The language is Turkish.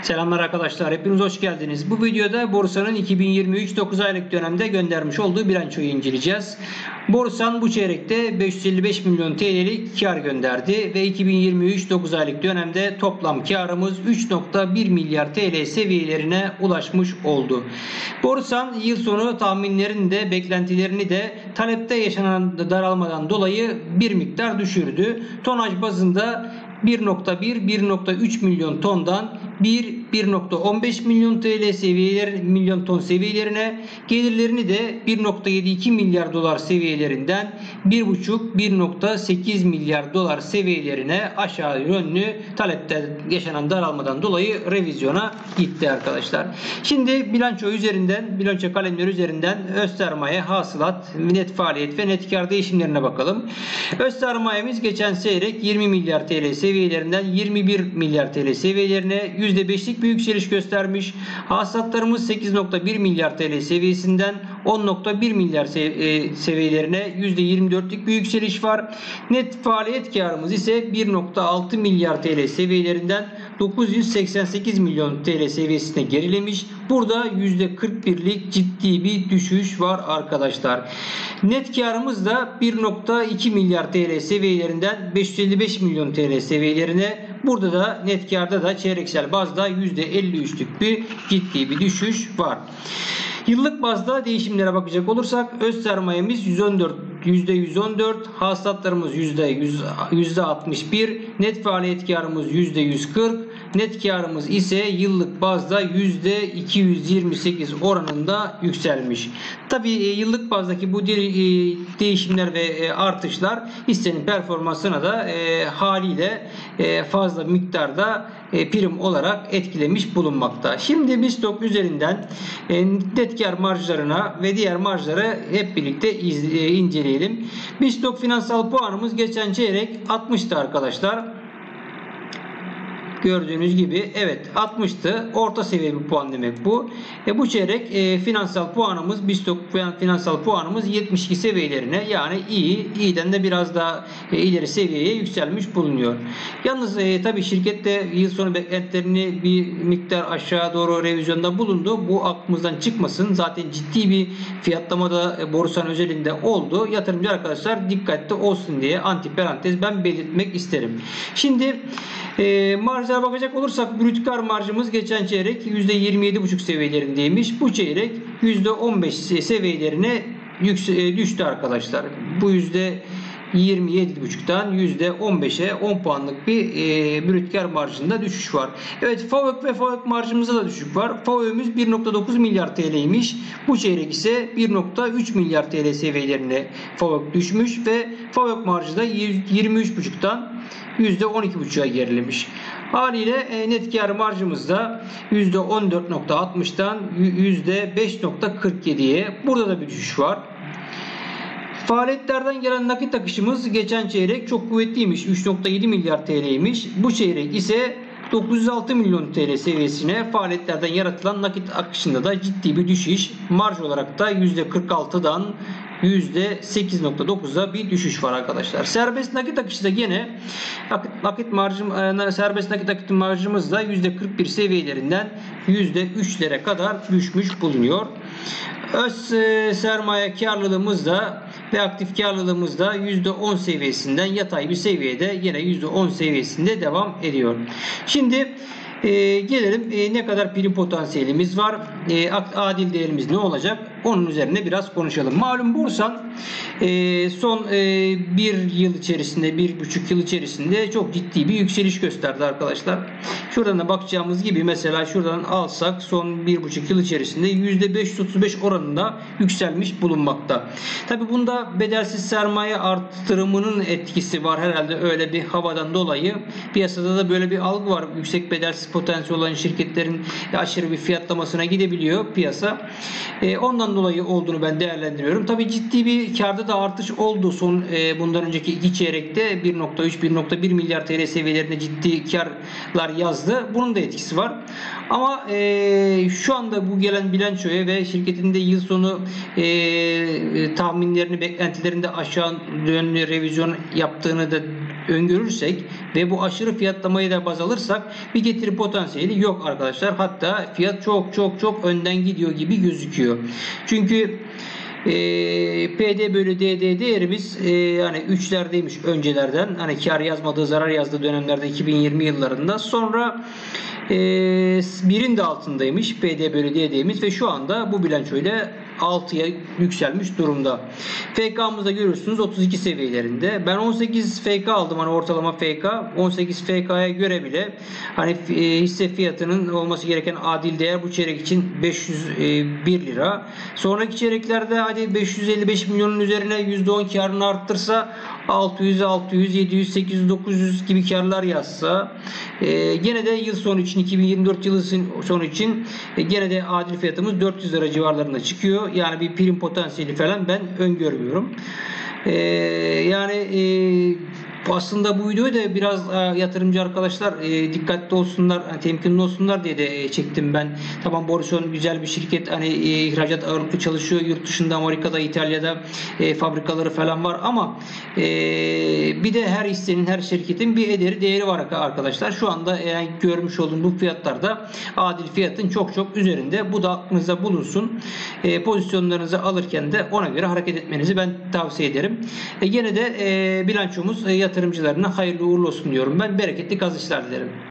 Selamlar arkadaşlar. Hepiniz hoş geldiniz. Bu videoda borsanın 2023 9 aylık dönemde göndermiş olduğu bilançoyu inceleyeceğiz. Borsan bu çeyrekte 555 milyon TL'lik kar gönderdi ve 2023 9 aylık dönemde toplam karımız 3.1 milyar TL seviyelerine ulaşmış oldu. Borsan yıl sonu tahminlerini de beklentilerini de talepte yaşanan daralmadan dolayı bir miktar düşürdü. Tonaj bazında 1.1-1.3 milyon tondan 1.15 milyon TL milyon ton seviyelerine, gelirlerini de 1.72 milyar dolar seviyelerinden 1.5-1.8 milyar dolar seviyelerine aşağı yönlü talepte yaşanan daralmadan dolayı revizyona gitti arkadaşlar. Şimdi bilanço üzerinden, bilanço kalemleri üzerinden öz sermaye, hasılat, net faaliyet ve net kar değişimlerine bakalım. Öz sermayemiz geçen çeyrek 20 milyar TL seviyelerinden 21 milyar TL seviyelerine %5'lik bir yükseliş göstermiş. Hasılatlarımız 8.1 milyar TL seviyesinden 10.1 milyar seviyelerine %24'lük bir yükseliş var. Net faaliyet karımız ise 1.6 milyar TL seviyelerinden 988 milyon TL seviyesine gerilemiş. Burada %41'lik ciddi bir düşüş var arkadaşlar. Net karımız da 1.2 milyar TL seviyelerinden 555 milyon TL seviyelerine. Burada da net karda da çeyreksel bazda %53'lük bir ciddi bir düşüş var. Yıllık bazda değişimlere bakacak olursak öz sermayemiz %114, hasılatlarımız %61, net faaliyet karımız %140, net karımız ise yıllık bazda %228 oranında yükselmiş. Tabi yıllık bazdaki bu değişimler ve artışlar hissenin performansına da haliyle fazla miktarda prim olarak etkilemiş bulunmakta. Şimdi BIST üzerinden net kar marjlarına ve diğer marjları hep birlikte inceleyelim. BIST finansal puanımız geçen çeyrek 60'tı arkadaşlar. Gördüğünüz gibi evet 60'tı. Orta seviye bir puan demek bu. Bu çeyrek finansal puanımız BIST finansal puanımız 72 seviyelerine, yani iyiden de biraz daha ileri seviyeye yükselmiş bulunuyor. Yalnız tabii şirkette yıl sonu beklentilerini bir miktar aşağı doğru revizyonda bulundu. Bu aklımızdan çıkmasın. Zaten ciddi bir fiyatlama da borsanın özelinde oldu. Yatırımcı arkadaşlar dikkatli olsun diye antiparantez ben belirtmek isterim. Şimdi marjlara bakacak olursak brüt kar marjımız geçen çeyrek %27,5 seviyelerindeymiş. Bu çeyrek %15 seviyelerine düştü arkadaşlar. Bu %27,5'tan %15'e 10 puanlık bir brüt kar marjında düşüş var. Evet, FAVÖK ve FAVÖK marjımızda da düşük var. FAVÖK'ümüz 1.9 milyar TL'ymiş. Bu çeyrek ise 1.3 milyar TL seviyelerine FAVÖK düşmüş ve FAVÖK marjı da 23,5'tan %12,5'a gerilemiş. Haliyle net kar marjımız da %14,60'dan %5,47'ye, burada da bir düşüş var. Faaliyetlerden gelen nakit akışımız geçen çeyrek çok kuvvetliymiş. 3.7 milyar TL'ymiş. Bu çeyrek ise 906 milyon TL seviyesine, faaliyetlerden yaratılan nakit akışında da ciddi bir düşüş. Marj olarak da %46'dan %8,9'a bir düşüş var arkadaşlar. Serbest nakit akışı da gene serbest nakit akışı marjımız da %41 seviyelerinden %3'lere kadar düşmüş bulunuyor. Öz sermaye karlılığımız da ve aktif karlılığımız da %10 seviyesinden yatay bir seviyede, yine %10 seviyesinde devam ediyor. Şimdi gelelim ne kadar prim potansiyelimiz var, adil değerimiz ne olacak, onun üzerine biraz konuşalım. Malum borsan son bir yıl içerisinde, 1,5 yıl içerisinde çok ciddi bir yükseliş gösterdi arkadaşlar. Şuradan da bakacağımız gibi mesela şuradan alsak son 1,5 yıl içerisinde %535 oranında yükselmiş bulunmakta. Tabi bunda bedelsiz sermaye artırımının etkisi var herhalde, öyle bir havadan dolayı piyasada da böyle bir algı var. Yüksek bedelsiz potansiyel olan şirketlerin aşırı bir fiyatlamasına gidebiliyor piyasa. Ondan dolayı olduğunu ben değerlendiriyorum. Tabii ciddi bir karda da artış oldu. Bundan önceki iki çeyrekte 1.3-1.1 milyar TL seviyelerinde ciddi karlar yazdı. Bunun da etkisi var. Ama şu anda bu gelen bilançoya ve şirketin de yıl sonu tahminlerini, beklentilerinde aşağı yönlü revizyon yaptığını da öngörürsek ve bu aşırı fiyatlamayı da baz alırsak bir getiri potansiyeli yok arkadaşlar. Hatta fiyat çok önden gidiyor gibi gözüküyor. Çünkü PD bölü DD değerimiz hani 3'lerdeymiş öncelerden. Hani kar yazmadığı, zarar yazdığı dönemlerde 2020 yıllarında. Sonra 1'in de altındaymış PD bölü DD'miz ve şu anda bu bilançoyla 6'ya yükselmiş durumda. FK'mızda görürsünüz 32 seviyelerinde. Ben 18 FK aldım, hani ortalama FK. 18 FK'ya göre bile hani hisse fiyatının olması gereken adil değer bu çeyrek için 501 lira. Sonraki çeyreklerde hadi 555 milyonun üzerine %10 karını arttırsa 600, 700, 800, 900 gibi karlar yazsa gene de yıl sonu için 2024 yılı sonu için gene de adil fiyatımız 400 lira civarlarında çıkıyor. Yani bir prim potansiyeli falan ben öngörmüyorum. Aslında bu videoyu da biraz yatırımcı arkadaşlar dikkatli olsunlar, temkinli olsunlar diye de çektim ben. Tamam, Borusan güzel bir şirket, hani ihracat ağırlıklı çalışıyor. Yurt dışında, Amerika'da, İtalya'da fabrikaları falan var ama bir de her hissenin, her şirketin bir değeri var arkadaşlar. Şu anda yani görmüş olduğum bu fiyatlarda adil fiyatın çok üzerinde. Bu da aklınızda bulunsun. Pozisyonlarınızı alırken de ona göre hareket etmenizi ben tavsiye ederim. Gene de bilançomuz yatırımcılarına hayırlı uğurlu olsun diyorum ben. Bereketli kazançlar dilerim.